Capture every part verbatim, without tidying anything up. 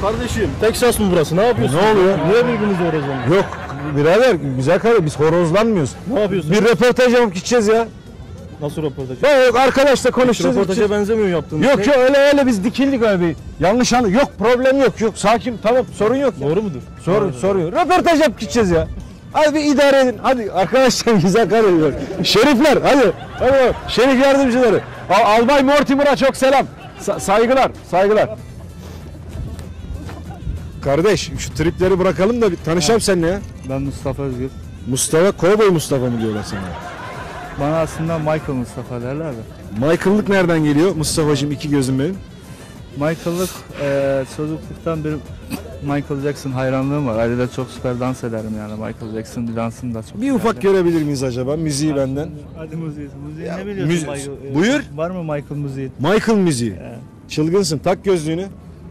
Kardeşim Texas mı burası? Ne yapıyorsun? Ne oluyor? Niye birbirimizi horozlanıyoruz? Yok birader güzel kardeşim biz horozlanmıyoruz. Ne yapıyorsun? Bir röportaj yapıp gideceğiz ya. Nasıl röportaj? Ben yok arkadaşla konuşacağız. Röportaja benzemiyor yaptığın. Yok yok öyle öyle biz dikildik abi. Yanlış anlı. Yok problem yok yok. Sakin tamam sorun yok ya. Doğru mudur? Sorun soruyor. Röportaj yapıp gideceğiz ya. Hadi bir idare edin. Hadi arkadaşlar güzel kardeşler. Şerifler hadi. Hadi şerif yardımcıları. Al Albay Mortimer'a çok selam. Sa saygılar saygılar. Kardeş şu tripleri bırakalım da bir tanışalım seninle ya. Ben Mustafa Özgür. Mustafa, Kovboy Mustafa mı diyorlar sana? Bana aslında Michael Mustafa derler de. Michael'lık nereden geliyor? Mustafa'cığım iki gözüm benim. Michael'lık e, çocukluktan bir Michael Jackson hayranlığım var. Ayrıca çok süper dans ederim yani Michael Jackson bir dansını da çok. Bir ufak görebilir miyiz acaba müziği benden? Hadi müziği. Müziği Ya, ne biliyorsun müzi- Michael? Buyur. Var mı Michael müziği? Michael müziği. Evet. Çılgınsın. Tak gözlüğünü.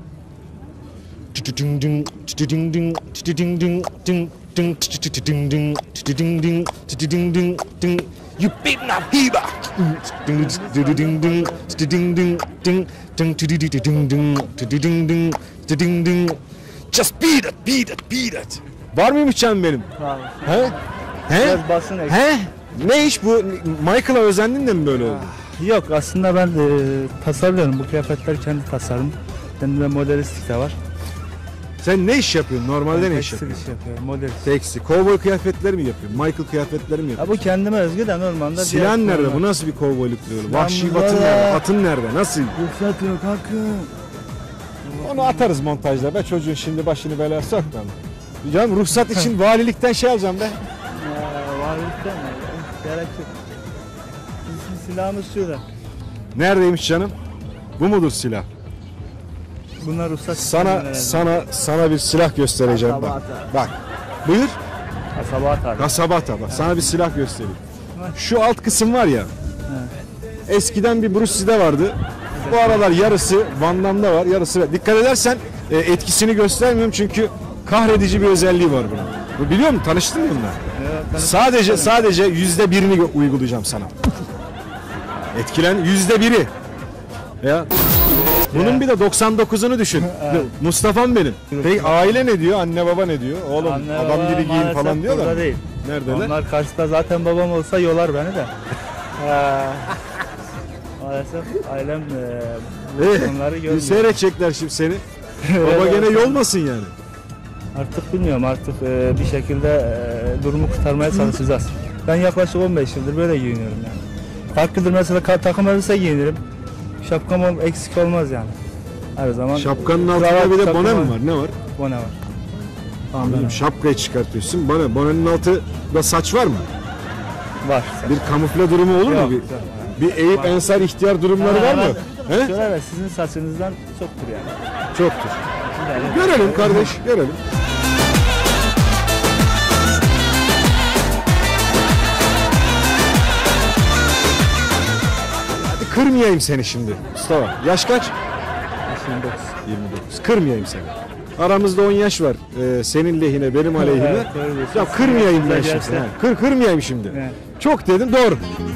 You beat my hiba. Just beat it, beat it, beat it. Var mıymış canım benim? Var. He? He? Biraz basın eksik. He? Ne iş bu? Michael'a özendin de mi böyle oldu? Yok aslında ben de tasarlıyorum. Bu kıyafetler kendi tasarım. Kendime modelistlik de var. Sen ne iş yapıyorsun? Normalde ne iş Tekstil yapıyorsun? iş yapıyorum. Modelist. Tekstil. Kovboy kıyafetleri mi yapıyorsun? Michael kıyafetleri mi Ya yapıyorsun? bu kendime özgü de normalde. Silahın diğer nerede? konular- Bu nasıl bir kovboyluk diyor? Ben Vahşi burada- batın nerede? Atın nerede? Nasıl? Ruhsat yok hakkı. Onu atarız montajda be. Çocuğun şimdi başını belaya sokma. Canım ruhsat için valilikten şey alacağım be. Ya valilikten mi? Gerek yok. Bizim silahımız şurada. Neredeymiş canım? Bu mudur silah? Bunlar ruhsat Sana isteyenler sana sana bir silah göstereceğim bak. Kasabata. Bak. Buyur. Kasabat abi. Kasabata bak. Sana bir silah göstereyim. Şu alt kısım var ya. Eskiden bir Bruce Lee'de vardı. Bu aralar yarısı Van Damme'da var, yarısı. Dikkat edersen e, etkisini göstermiyorum çünkü kahredici bir özelliği var bunun. Bu biliyor musun? Tanıştın mı bununla? Sadece sadece yüzde birini uygulayacağım sana. Etkilen yüzde biri. Ya. Bunun bir de doksan dokuzunu düşün. Mustafa'm benim. Peki aile ne diyor? Anne baba ne diyor? Oğlum Anne, adam baba gibi giyin maalesef falan diyorlar. burada mı? değil. Neredeler? Onlar karşıda zaten babam olsa yolar beni de. Ee, Maalesef ailem e, Ee, onları bir görmüyor. seyredecekler şimdi seni. Baba gene yolmasın yani. Artık bilmiyorum artık e, bir şekilde e, durumu kurtarmaya çalışacağız. Ben yaklaşık on beş yıldır böyle giyiniyorum yani. Farklıdır mesela ka- takım elbise giyinirim. Şapkam ol- eksik olmaz yani. Her zaman. Şapkanın altında kravat bir de takımı- bone mi var? Ne var? Bone var. Anladım. Şapkayı çıkartıyorsun. Bone. Bonenin altında saç var mı? Var. Bir kamufle durumu olur mu? Yok, Bir, yok. bir Eyüp Ensar ihtiyar durumları var mı? He? Şöyle sizin saçınızdan çoktur yani. Çoktur. Yani- Görelim kardeş, görelim. Hadi kırmayayım seni şimdi Mustafa. Yaş kaç? yirmi dokuz. yirmi dokuz. Kırmayayım seni. Aramızda on yaş var. Ee, senin lehine, benim aleyhime. Evet, doğru diyorsun. Ya kırmayayım ben Güzel şimdi. yaşta. ha. Kır, kırmayayım şimdi. Evet. Çok dedim, doğru.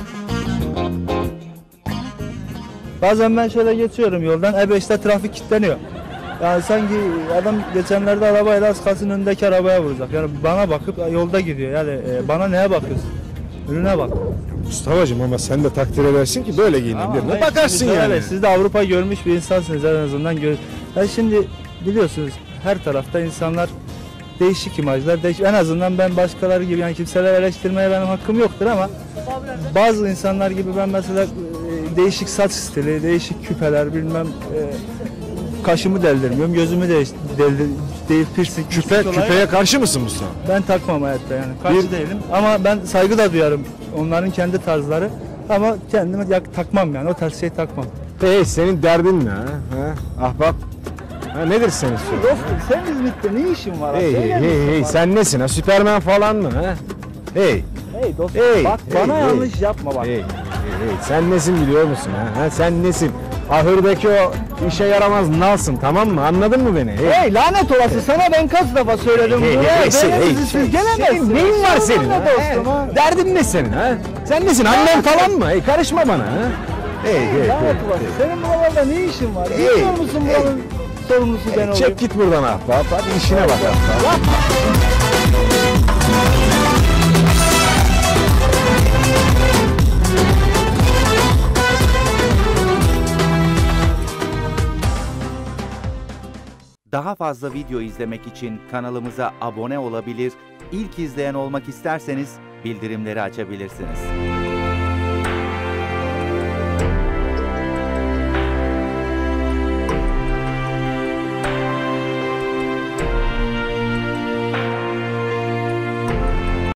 Bazen ben şöyle geçiyorum yoldan, E beşte trafik kilitleniyor. Yani sanki adam geçenlerde arabayla az kalsın önündeki arabaya vuracak. Yani bana bakıp yolda gidiyor. Yani e, bana neye bakıyorsun? Ürüne bak. Mustafa'cığım ama sen de takdir edersin ki böyle giyinen Ama birine hayır, bakarsın şimdi yani. öyle, siz de Avrupa görmüş bir insansınız en azından. Gör yani şimdi biliyorsunuz her tarafta insanlar değişik imajlar, değişik. En azından ben başkaları gibi yani kimseler eleştirmeye benim hakkım yoktur ama bazı insanlar gibi ben mesela e, değişik saç stili, değişik küpeler bilmem e, kaşımı deldirmiyorum, gözümü de deldir, değil piercing. Küpe, piercing olayı- küpeye karşı mısın Mustafa? Ben takmam hayatta yani. Karşı Bir- değilim ama ben saygı da duyarım onların kendi tarzları. Ama kendime yak- takmam yani o tarz şey takmam. Hey senin derdin ne ha? ha? Ahbap. Ha, nedir senin sorun? Dostum sen İzmit'te ne işin var? Hey hey hey hey sen nesin ha? Süpermen falan mı ha? Hey Hey dostum Hey, bak hey, bana hey. yanlış yapma bak. hey hey hey sen nesin biliyor musun ha? ha? Sen nesin? Ahırdaki o işe yaramaz nalsın tamam mı? Anladın mı beni? Hey. Hey lanet olası sana ben kaç defa söyledim Hey, bunu. hey, hey, Beni hey, bizi siz hey, gelemezsiniz. senin neyin var Sorun senin ne ha? dostum ha? Derdin ne senin ha? Sen nesin? Annen falan mı? Hey karışma bana ha? Hey hey hey. Lanet olası senin buralarda ne işin var? Hey, Bilmiyor musun hey. buranın sorumlusu ben olayım. Çek git buradan ahbap. Hadi işine bak ahbap. Daha fazla video izlemek için kanalımıza abone olabilir, ilk izleyen olmak isterseniz bildirimleri açabilirsiniz.